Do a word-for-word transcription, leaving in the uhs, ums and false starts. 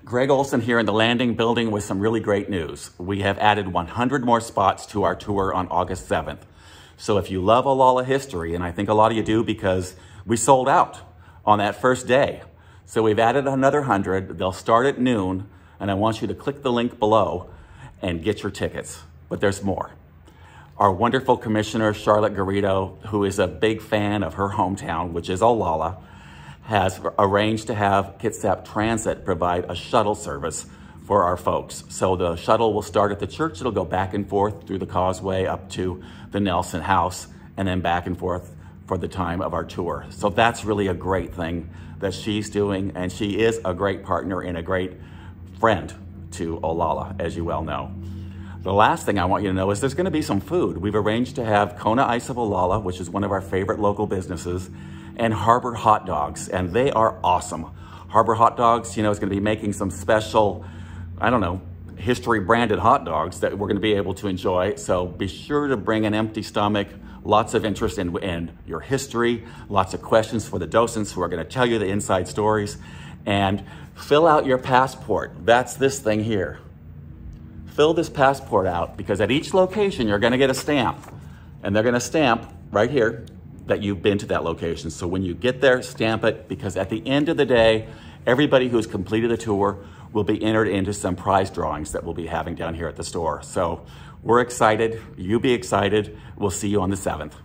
Greg Olson here in the landing building with some really great news. We have added one hundred more spots to our tour on August seventh. So if you love Olalla history, and I think a lot of you do because we sold out on that first day. So we've added another one hundred. They'll start at noon, and I want you to click the link below and get your tickets. But there's more. Our wonderful commissioner, Charlotte Garrido, who is a big fan of her hometown, which is Olalla, has arranged to have Kitsap Transit provide a shuttle service for our folks. So the shuttle will start at the church. It'll go back and forth through the causeway up to the Nelson House and then back and forth for the time of our tour. So that's really a great thing that she's doing, and she is a great partner and a great friend to Olalla, as you well know. The last thing I want you to know is there's gonna be some food. We've arranged to have Kona Ice of Olalla, which is one of our favorite local businesses, and Harbor Hot Dogs, and they are awesome. Harbor Hot Dogs, you know, is gonna be making some special, I don't know, history branded hot dogs that we're gonna be able to enjoy. So be sure to bring an empty stomach, lots of interest in, in your history, lots of questions for the docents who are gonna tell you the inside stories, and fill out your passport. That's this thing here. Fill this passport out because at each location, you're gonna get a stamp, and they're gonna stamp right here that you've been to that location. So when you get there, stamp it, because at the end of the day, everybody who's completed the tour will be entered into some prize drawings that we'll be having down here at the store. So we're excited, you be excited. We'll see you on the seventh.